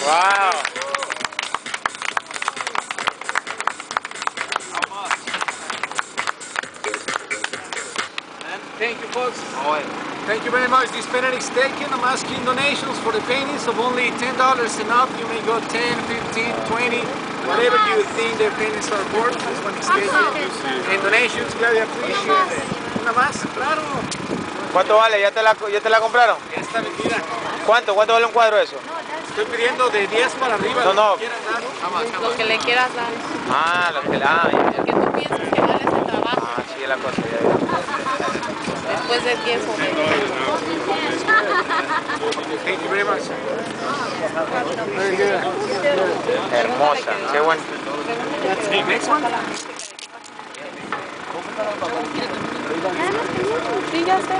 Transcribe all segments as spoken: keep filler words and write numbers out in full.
Wow. Thank you, folks. Thank you very much. This painting is taken. I'm asking donations for the paintings of only ten dollars and up. You may go ten, fifteen, twenty, whatever you think the paintings are worth. This one is taken. And donations, really appreciate it. Una más, claro. ¿Cuánto vale? ¿Ya te la, ya te la compraron? Ya está vendida. ¿Cuánto? ¿Cuánto vale un cuadro eso? Estoy pidiendo de diez para arriba. No, no. Lo que quieras dar. Lo que le quieras dar. Ah, lo que la... Ah, ya, ya. Lo que tú piensas que vale ese trabajo. Ah, sí, es la cosa, ya, ya. Después de diez o veinte. Thank you very much. Hermosa, qué bueno. Next one. Sí, ya sé.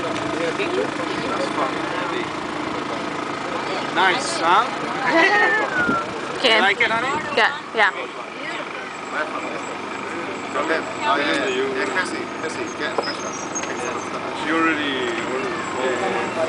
Nice, huh? ¿Quién? Like it, honey? Yeah, yeah. Okay. Oh, yeah, yeah. Yeah, Cassie, Cassie, get a fresh one. She already ordered.